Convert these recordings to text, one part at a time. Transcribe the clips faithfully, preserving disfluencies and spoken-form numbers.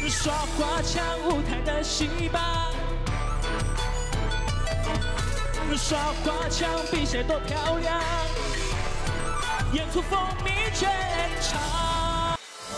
耍花枪舞台的戏吧，耍花枪比谁都漂亮，演出风靡全场。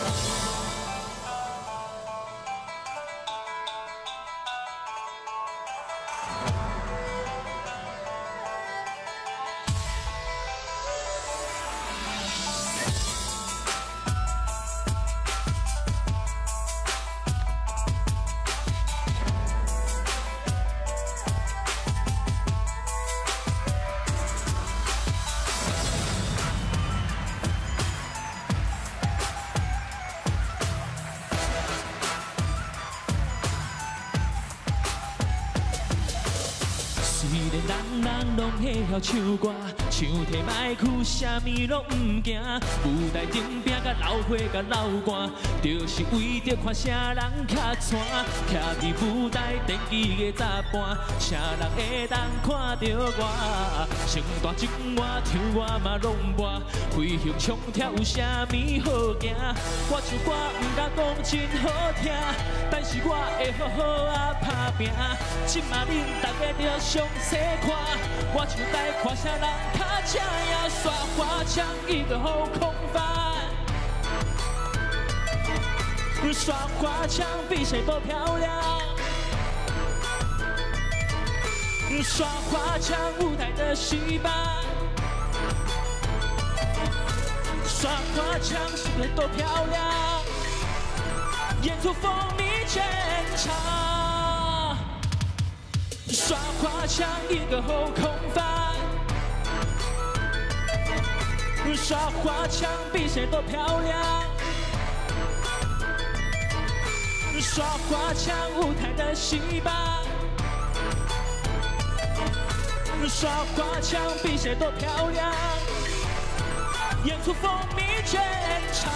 虽然人人拢会晓唱歌，唱题歹曲，啥物拢毋惊。舞台顶拼甲老伙甲老寒，就是为着看啥人较惨。徛伫舞台电机的杂伴，啥人会当看着我？成大情我唱我嘛拢播，飞行冲跳有啥物好惊？我唱歌毋敢讲真好听，但是我会好好啊打拼。今嘛恁大家着详细看，我唱台看啥人较正呀？耍花枪伊个好空翻，耍花枪比谁都漂亮。耍花枪舞台的戏吧，耍花枪谁都漂亮，演出风靡全场。 耍花枪一个后空翻，耍花枪比谁都漂亮。耍花枪舞台的戏吧，耍花枪比谁都漂亮，演出风靡全场。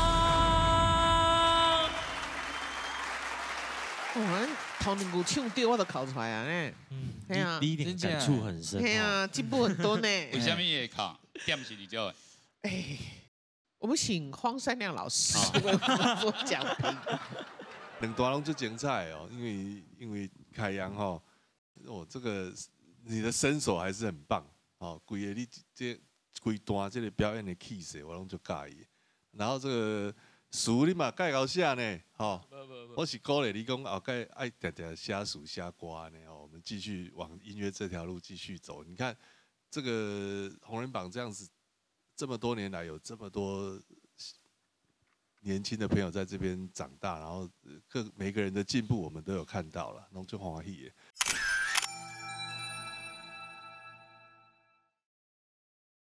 哦，头两句唱对，我都考出来啊呢。嗯，系啊， 你一定感触很深。 系啊，进步很多呢。 为什么会考？点是你叫？ 哎，我们请荒山亮老师为我们做讲评。 两段拢最精彩哦，因为因为凯阳哈，哦，这个你的身手还是很棒哦，规个你这规段这个表演的气势，我拢就介意。然后这个词你嘛介搞写呢，吼，我是鼓励你讲后盖爱定定写词写歌呢，哦，我们继续往音乐这条路继续走。你看这个红人榜这样子，这么多年来有这么多。 年轻的朋友在这边长大，然后各每个人的进步，我们都有看到了，弄就欢喜的。